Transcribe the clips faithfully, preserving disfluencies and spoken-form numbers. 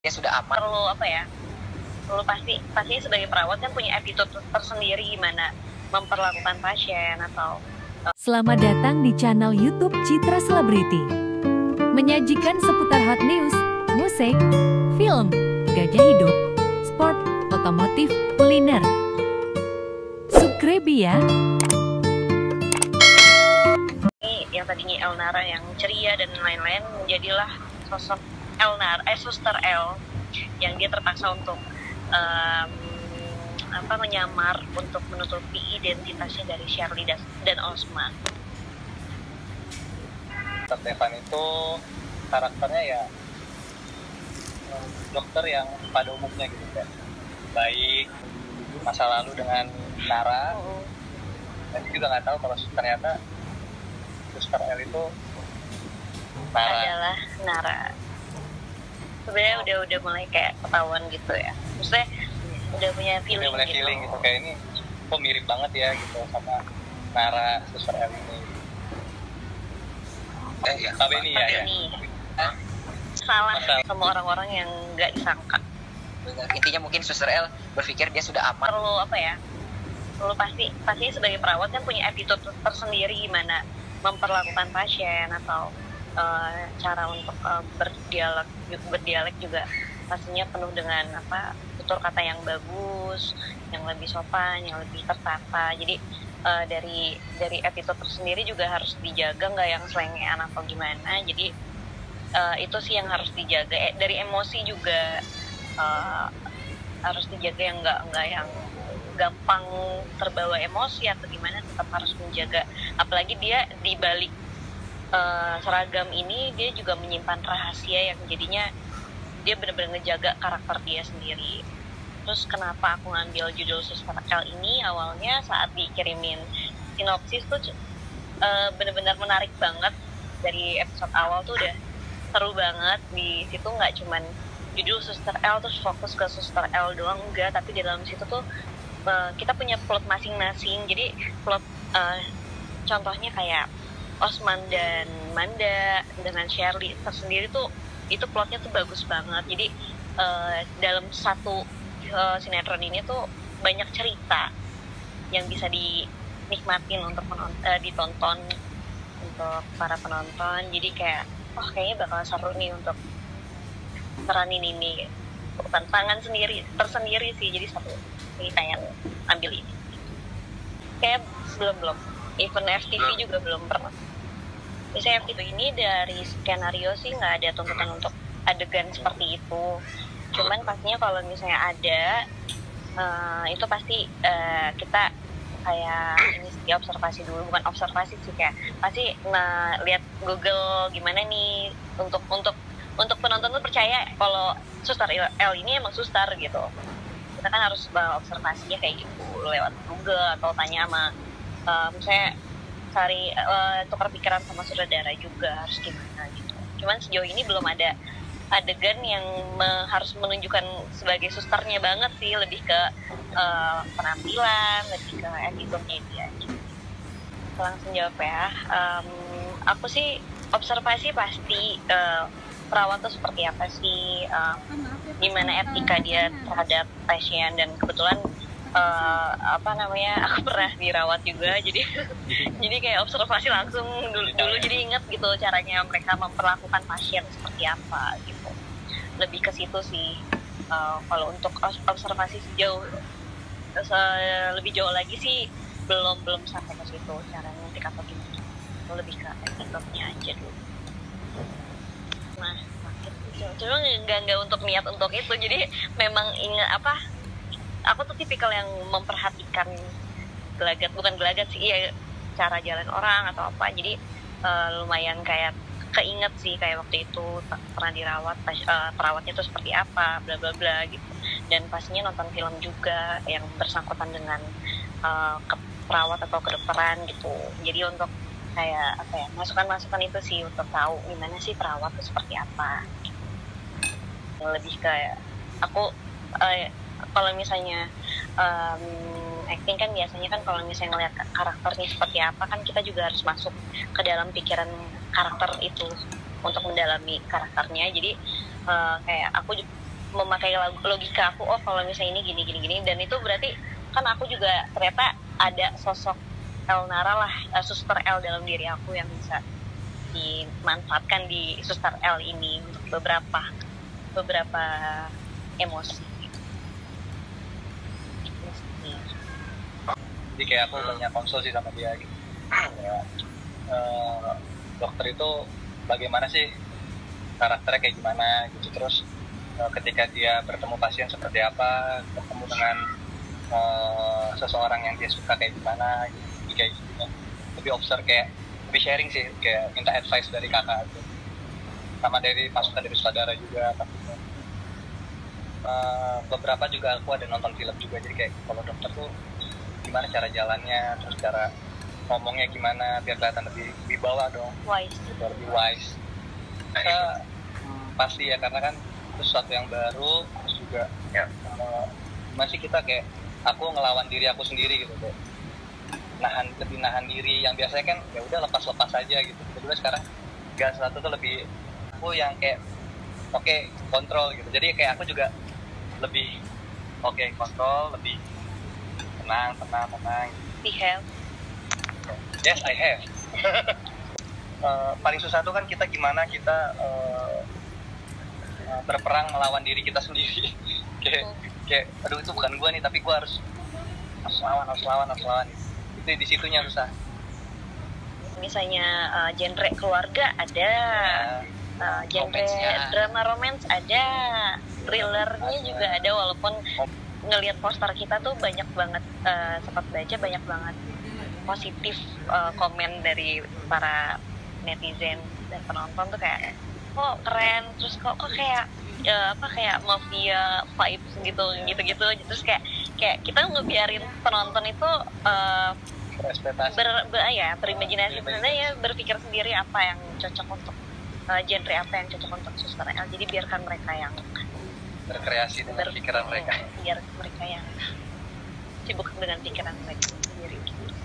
Dia sudah aman. Perlu apa ya, perlu pasti pasti sebagai perawat kan punya attitude tersendiri gimana memperlakukan pasien atau uh, Selamat datang di channel YouTube Citra Celebrity. Menyajikan seputar hot news, musik, film, gaya hidup, sport, otomotif, kuliner. Subscribe ya. ini yang tadinya Elnara yang ceria dan lain-lain menjadilah sosok Elnara, eh Suster El yang dia terpaksa untuk um, apa menyamar untuk menutupi identitasnya dari Shirley dan Osman. Dokter Devan itu karakternya ya dokter yang pada umumnya gitu kan, baik, masa lalu dengan Nara, Oh, dan juga nggak tahu kalau ternyata Suster L itu Nara. adalah Nara. Sebenarnya udah udah mulai kayak ketahuan gitu ya. Maksudnya udah punya feeling Udah mulai gitu. feeling gitu, kayak ini kok mirip banget ya gitu sama Nara Suster L ini. Eh ya, Tapi ini ya, ya. Ini salah Masalah. sama orang-orang yang nggak disangka. benar. Intinya mungkin Suster L berpikir dia sudah aman. Perlu apa ya? Perlu pasti pasti sebagai perawat kan punya attitude tersendiri gimana memperlakukan pasien atau uh, cara untuk uh, berdialog berdialek juga pastinya penuh dengan apa tutur kata yang bagus, yang lebih sopan, yang lebih tertata. Jadi uh, dari dari attitude tersendiri juga harus dijaga, nggak yang selengean atau gimana. Jadi uh, itu sih yang harus dijaga. Eh, dari emosi juga uh, harus dijaga, yang nggak nggak yang gampang terbawa emosi atau gimana, tetap harus menjaga. Apalagi dia di balik uh, seragam ini dia juga menyimpan rahasia yang jadinya dia benar-benar ngejaga karakter dia sendiri. Terus kenapa aku ngambil judul Suster L ini, awalnya saat dikirimin sinopsis tuh uh, benar-benar menarik banget. Dari episode awal tuh udah seru banget. Di situ nggak cuman judul Suster L terus fokus ke Suster L doang, enggak, tapi di dalam situ tuh uh, kita punya plot masing-masing. Jadi plot uh, contohnya kayak Osman dan Manda dengan Shirley tersendiri tuh itu plotnya tuh bagus banget. Jadi uh, dalam satu uh, sinetron ini tuh banyak cerita yang bisa dinikmatin untuk menon- uh, ditonton untuk para penonton. Jadi kayak oh kayaknya bakal seru nih untuk peranin ini. Tantangan sendiri tersendiri sih, jadi satu cerita yang ambil ini. Kayak belum belum even F T V juga belum pernah. Misalnya F T V ini dari skenario sih nggak ada tuntutan untuk adegan seperti itu. Cuman pastinya kalau misalnya ada, uh, itu pasti uh, kita kayak ini sih observasi dulu, bukan observasi sih kayak pasti nah lihat Google gimana nih untuk untuk untuk penonton tuh percaya kalau Suster L ini emang suster gitu. Kita kan harus uh, observasinya kayak gitu lewat Google atau tanya sama uh, misalnya cari uh, tukar pikiran sama saudara juga harus gimana gitu. Cuman sejauh ini belum ada adegan yang me- harus menunjukkan sebagai susternya banget sih, lebih ke uh, penampilan, lebih ke attitude-nya dia. Langsung jawab ya. Um, aku sih observasi pasti uh, perawat tuh seperti apa sih, uh, gimana etika dia terhadap pasien, dan kebetulan Uh, apa namanya aku pernah dirawat juga, jadi jadi kayak observasi langsung dulu dulu jadi inget gitu caranya mereka memperlakukan pasien seperti apa gitu, lebih ke situ sih. Uh, kalau untuk observasi sejauh uh, lebih jauh lagi sih belum belum sampai ke situ caranya nanti atau gimana, itu lebih ke attitude-nya aja dulu. Nah cuma nggak nggak untuk niat untuk itu, jadi memang ingat apa, aku tuh tipikal yang memperhatikan gelagat, bukan gelagat sih, iya cara jalan orang atau apa. Jadi uh, lumayan kayak keinget sih kayak waktu itu pernah dirawat, uh, perawatnya tuh seperti apa, bla bla bla gitu. Dan pastinya nonton film juga yang bersangkutan dengan uh, ke perawat atau kedokteran gitu. Jadi untuk kayak apa ya, masukan-masukan itu sih untuk tahu gimana sih perawat tuh seperti apa. Lebih kayak aku uh, kalau misalnya um, acting kan biasanya kan kalau misalnya ngeliat karakternya seperti apa kan kita juga harus masuk ke dalam pikiran karakter itu untuk mendalami karakternya. Jadi uh, kayak aku memakai logika aku, oh kalau misalnya ini gini gini gini, dan itu berarti kan aku juga ternyata ada sosok Elnara lah, uh, Suster L dalam diri aku yang bisa dimanfaatkan di Suster L ini untuk beberapa beberapa emosi. Jadi kayak aku banyak konsul sih sama dia gitu. Ya, uh, dokter itu bagaimana sih karakternya kayak gimana gitu, terus uh, ketika dia bertemu pasien seperti apa, bertemu dengan uh, seseorang yang dia suka kayak gimana gitu, kayak gitu. Lebih observe, kayak lebih sharing sih, kayak minta advice dari kakak gitu. Sama dari masukan dari saudara juga. Uh, beberapa juga aku ada nonton film juga, jadi kayak kalau dokter tuh gimana cara jalannya, terus cara ngomongnya gimana biar kelihatan lebih wibawa dong, wise, gitu, lebih wise. Nah, hmm, pasti ya, karena kan itu sesuatu yang baru, terus juga ya uh, masih kita kayak aku ngelawan diri aku sendiri gitu, kayak nahan, lebih nahan diri yang biasanya kan ya udah lepas-lepas aja gitu. Kedua sekarang gak, sesuatu tuh lebih aku yang kayak oke okay, kontrol gitu. Jadi kayak aku juga lebih oke okay, kontrol, lebih tenang, tenang, tenang. We have. Yes, I have. uh, paling susah tuh kan kita gimana kita uh, uh, berperang melawan diri kita sendiri. kayak, kayak, aduh itu bukan gua nih, tapi gua harus harus lawan, harus lawan, harus lawan. Itu di situnya susah. Misalnya uh, genre keluarga ada, uh, genre drama romance ada, thrillernya juga ada, walaupun ngelihat poster kita tuh banyak banget, uh, sempat baca banyak banget positif uh, komen dari para netizen dan penonton tuh kayak kok keren, terus kok kok kayak uh, apa kayak mafia vibes gitu gitu gitu terus kayak kayak kita ngebiarin penonton itu uh, berespektasi, ber, ber ya berimajinasi sebenarnya, ya berpikir sendiri apa yang cocok untuk uh, genre apa yang cocok untuk Suster L. Jadi biarkan mereka yang berkreasi dengan ber, pikiran mereka, biar mereka yang sibuk dengan pikiran mereka sendiri.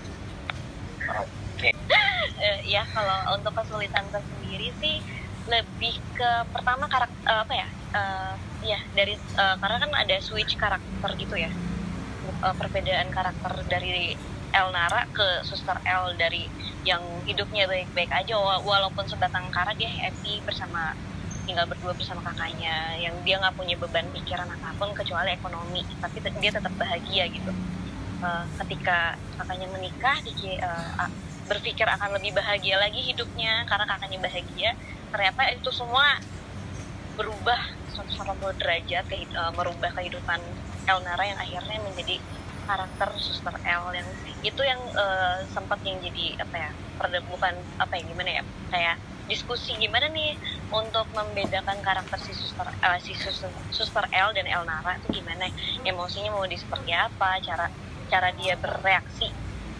Oke. Okay. uh, ya kalau untuk kesulitan tersendiri sih lebih ke pertama karakter uh, apa ya uh, ya dari uh, karena kan ada switch karakter gitu ya, uh, perbedaan karakter dari Elnara ke Suster L, dari yang hidupnya baik-baik aja walaupun sebatang kara dia happy bersama, tinggal berdua bersama kakaknya, yang dia nggak punya beban pikiran apapun kecuali ekonomi, tapi dia tetap bahagia gitu. Uh, ketika kakaknya menikah, dia uh, berpikir akan lebih bahagia lagi hidupnya karena kakaknya bahagia. Ternyata itu semua berubah seratus delapan puluh derajat, ke, uh, merubah kehidupan Elnara yang akhirnya menjadi karakter Suster L, yang itu yang uh, sempat yang jadi apa ya, bukan apa ya gimana ya, kayak diskusi gimana nih untuk membedakan karakter si Suster uh, si Suster, Suster L dan Elnara itu gimana, emosinya mau di seperti apa, cara cara dia bereaksi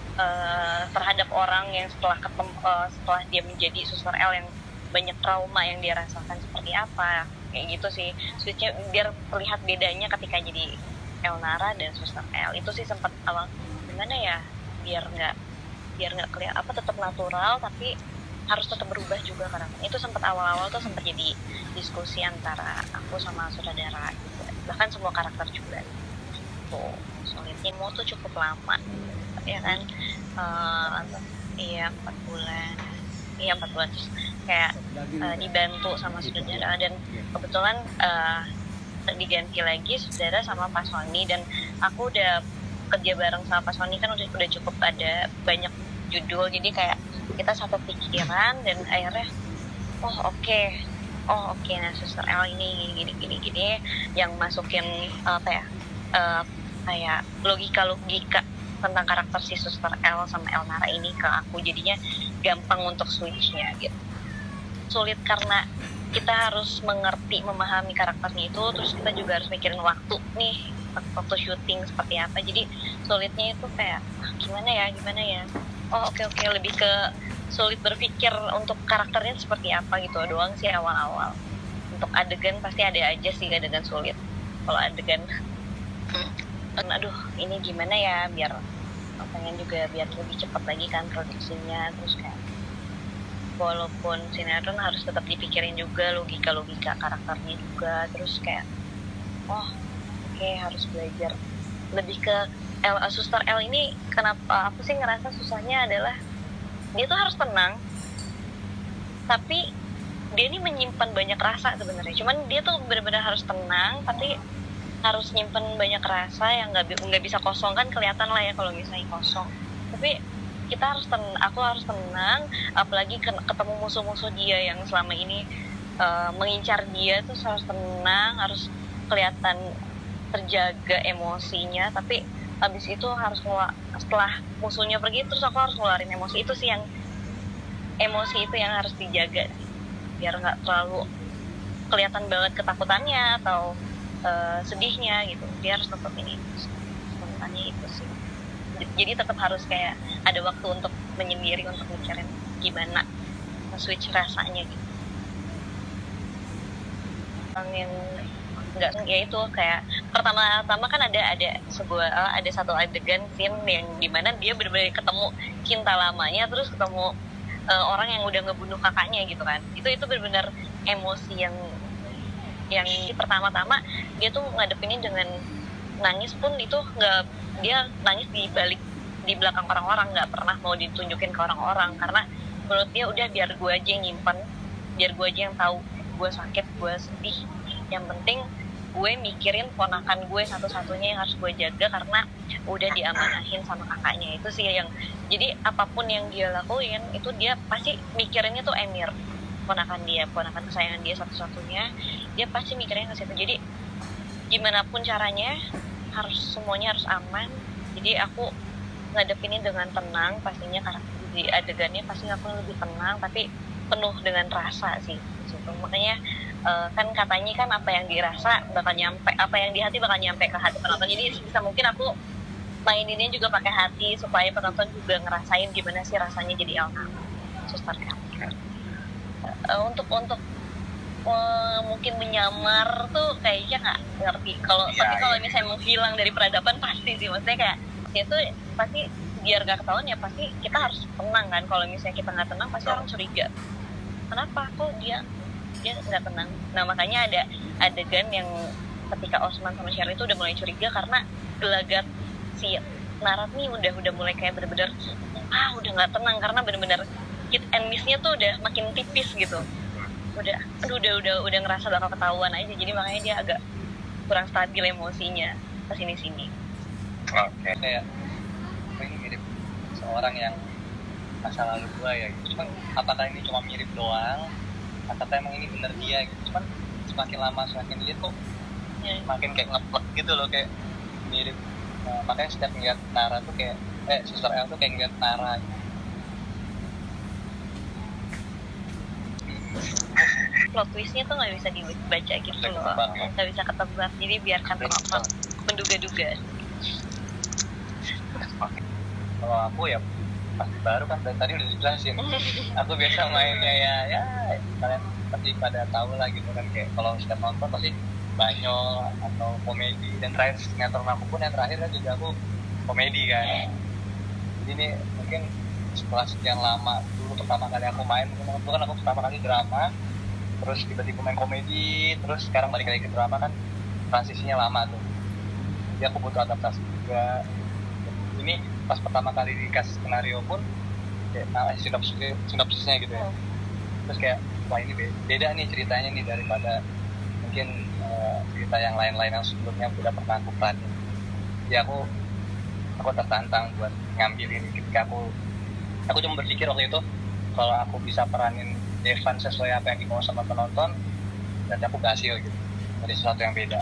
uh, terhadap orang yang setelah ketemu, uh, setelah dia menjadi Suster L yang banyak trauma yang dia rasakan seperti apa, kayak gitu sih switchnya biar terlihat bedanya ketika jadi Elnara dan Suster L. Itu sih sempat awal gimana ya biar nggak biar nggak kelihatan apa, tetap natural tapi harus tetap berubah juga karakternya. Itu sempat awal-awal tuh sempat jadi diskusi antara aku sama saudara gitu. Bahkan semua karakter juga tuh sulitnya mau tuh cukup lama ya kan, uh, iya empat bulan iya empat bulan terus kayak uh, dibantu sama saudara, dan kebetulan uh, diganti lagi saudara sama Pak Sony, dan aku udah kerja bareng sama Pak Sony kan udah udah cukup ada banyak judul, jadi kayak kita satu pikiran dan akhirnya oh oke okay. oh oke okay, nah Suster L ini gini gini gini yang masukin apa ya uh, kayak logika logika tentang karakter si Suster L sama Elnara ini ke aku, jadinya gampang untuk switchnya gitu. Sulit karena kita harus mengerti, memahami karakternya itu, terus kita juga harus mikirin waktu nih, waktu syuting seperti apa. Jadi sulitnya itu kayak ah, gimana ya, gimana ya. Oh oke okay, oke okay. Lebih ke sulit berpikir untuk karakternya seperti apa gitu doang sih awal-awal. Untuk adegan pasti ada aja sih adegan sulit. Kalau adegan, hmm, aduh ini gimana ya, biar pengen juga biar lebih cepat lagi kan produksinya, terus kayak walaupun sinetron harus tetap dipikirin juga logika-logika karakternya juga, terus kayak oh oke okay, harus belajar lebih ke L, suster L ini. Kenapa aku sih ngerasa susahnya adalah dia tuh harus tenang, tapi dia ini menyimpan banyak rasa sebenarnya. Cuman dia tuh benar-benar harus tenang, tapi harus nyimpan banyak rasa yang nggak nggak bisa kosong, kan kelihatan lah ya kalau misalnya kosong. Tapi kita harus ten, aku harus tenang, apalagi ketemu musuh-musuh dia yang selama ini uh, mengincar dia tuh harus tenang, harus kelihatan terjaga emosinya. Tapi habis itu harus ngel- setelah musuhnya pergi terus aku harus ngeluarin emosi itu sih, yang emosi itu yang harus dijaga biar nggak terlalu kelihatan banget ketakutannya atau uh, sedihnya gitu. Dia harus tetap ini spontannya itu sih. Jadi tetap harus kayak ada waktu untuk menyendiri untuk mikirin gimana switch rasanya gitu. Yang enggak ya itu kayak pertama-tama kan ada ada sebuah uh, ada satu adegan scene yang dimana dia benar-benar ketemu cinta lamanya, terus ketemu uh, orang yang udah ngebunuh kakaknya gitu kan. Itu itu benar-benar emosi yang yang pertama-tama dia tuh ngadepinnya dengan nangis pun itu nggak, dia nangis di balik di belakang orang-orang, nggak pernah mau ditunjukin ke orang-orang karena menurut dia udah biar gue aja yang nyimpen, biar gue aja yang tahu gue sakit, gue sedih, yang penting gue mikirin ponakan gue satu-satunya yang harus gue jaga karena udah diamanahin sama kakaknya. Itu sih yang jadi apapun yang dia lakuin itu dia pasti mikirinnya tuh Emir, ponakan dia, ponakan kesayangan dia satu-satunya, dia pasti mikirnya ke situ. Jadi gimana pun caranya harus semuanya harus aman. Jadi aku ngadepinnya dengan tenang pastinya, karena di adegannya pasti aku lebih tenang tapi penuh dengan rasa sih gitu. Makanya uh, kan katanya kan apa yang dirasa bakal nyampe, apa yang di hati bakal nyampe ke hati penonton. Jadi bisa mungkin aku maininnya juga pakai hati supaya penonton juga ngerasain gimana sih rasanya jadi Elna, suster L. Uh, untuk untuk uh, mungkin menyamar tuh kayaknya nggak ngerti kalau ya, tapi kalau ya. Misalnya menghilang dari peradaban pasti sih, maksudnya kayak itu pasti biar gak ketahuan ya pasti kita harus tenang kan. Kalau misalnya kita nggak tenang pasti orang curiga kenapa kok dia dia nggak tenang. Nah makanya ada adegan yang ketika Osman sama Sherry itu udah mulai curiga karena gelagat si Narat nih udah udah mulai kayak bener-bener ah udah nggak tenang karena bener-bener hit and miss-nya tuh udah makin tipis gitu. Udah aduh udah udah udah ngerasa bakal ketahuan aja, jadi makanya dia agak kurang stabil emosinya kesini-sini. Oke, okay. Kayak ini mirip seorang yang masa lalu gua ya gitu. Cuman apakah ini cuma mirip doang apakah emang ini bener dia gitu. Cuman semakin lama semakin dia tuh yeah. Makin kayak ngeplek gitu loh, kayak mirip. Nah, makanya setiap ngeliat Nara tuh kayak eh suster L tuh kayak ngeliat Nara gitu. Plot twistnya tuh nggak bisa dibaca gitu loh, nggak bisa ketebak, jadi biarkan penonton menduga-duga. Kalau aku ya pasti baru kan dari tadi udah dijelasin. Aku biasa mainnya ya ya kalian pasti pada tahu lah gitu kan, kayak kalau setiap nonton pasti banyol atau komedi, dan terakhir sinetron aku pun yang terakhir kan juga aku komedi kan. Jadi ini mungkin setelah sekian lama, dulu pertama kali aku main mungkin itu kan aku pertama kali drama, terus tiba-tiba main komedi, terus sekarang balik lagi ke drama kan transisinya lama tuh. Jadi aku butuh adaptasi juga. Ini pas pertama kali dikasih skenario pun kayak nah, sinopsis, sinopsisnya gitu ya. Terus kayak wah ini beda nih ceritanya nih daripada mungkin uh, cerita yang lain-lain yang sebelumnya udah pernah aku peranin. Jadi aku aku tertantang buat ngambil ini ketika aku aku cuma berpikir waktu itu kalau aku bisa peranin Devan sesuai apa yang dimau sama penonton, dan aku berhasil gitu. Ada sesuatu yang beda.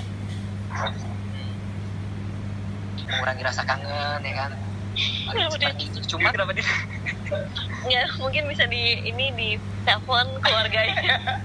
Mengurangi rasa kangen ya kan. Ya, seperti itu cuma kenapa dia ya mungkin bisa di ini di telepon keluarganya.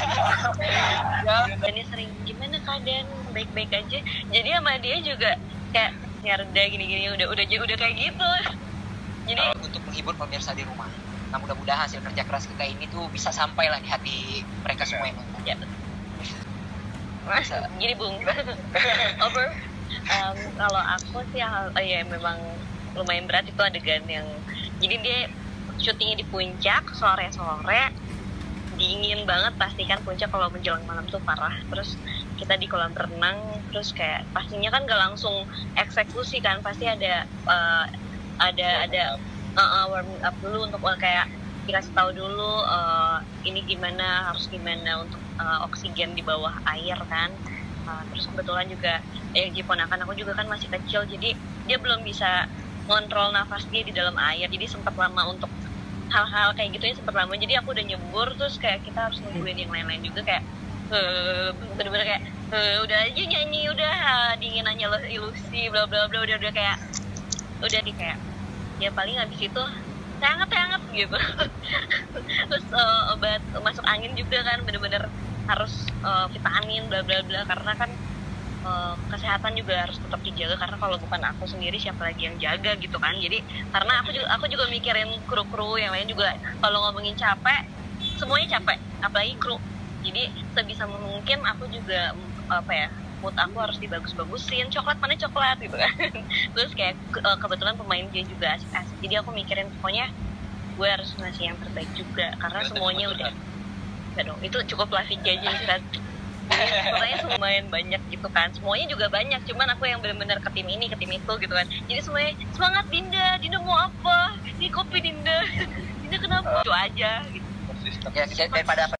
Ya ini sering gimana keadaan, baik-baik aja, jadi sama dia juga kayak nyarda gini-gini udah udah udah kayak gitu. Jadi untuk menghibur pemirsa di rumah, nah mudah-mudahan hasil kerja keras kita ini tuh bisa sampai lah di hati mereka semua yang nonton. Ya betul. Jadi bung over um, kalau aku sih hal oh ya memang lumayan berat itu adegan yang jadi dia syutingnya di puncak sore-sore dingin banget, pasti kan puncak kalau menjelang malam tuh parah. Terus kita di kolam renang, terus kayak pastinya kan gak langsung eksekusi kan, pasti ada uh, ada ada uh, uh, warming up dulu untuk uh, kayak dikasih tahu dulu uh, ini gimana, harus gimana untuk uh, oksigen di bawah air kan. Uh, terus kebetulan juga eh ponakan aku juga kan masih kecil, jadi dia belum bisa ngontrol nafas dia di dalam air, jadi sempat lama untuk hal-hal kayak gitu ya, sempat lama. Jadi aku udah nyebur, terus kayak kita harus nungguin yang lain-lain juga kayak uh, bener-bener kayak uh, udah aja nyanyi, udah uh, dingin aja ilusi bla bla bla, udah udah kayak udah di kayak ya paling habis itu hangat-hangat gitu. Terus uh, obat masuk angin juga kan, bener-bener harus uh, vitamin bla bla bla, karena kan Uh, kesehatan juga harus tetap dijaga, karena kalau bukan aku sendiri siapa lagi yang jaga gitu kan. Jadi karena aku juga aku juga mikirin kru-kru yang lain juga, kalau ngomongin capek semuanya capek, apalagi kru. Jadi sebisa mungkin aku juga apa ya, mood aku harus dibagus-bagusin, coklat mana coklat gitu kan. Terus kayak uh, kebetulan pemain dia juga asik-asik, jadi aku mikirin pokoknya gue harus ngasih yang terbaik juga, karena semuanya udah ya dong, itu cukup lah aja kan. Sebenarnya lumayan banyak gitu kan, semuanya juga banyak, cuman aku yang benar-benar ke tim ini, ke tim itu gitu kan. Jadi semuanya semangat Dinda, Dinda mau apa? Ini kopi Dinda, Dinda kenapa? Itu aja gitu. Ya, daripada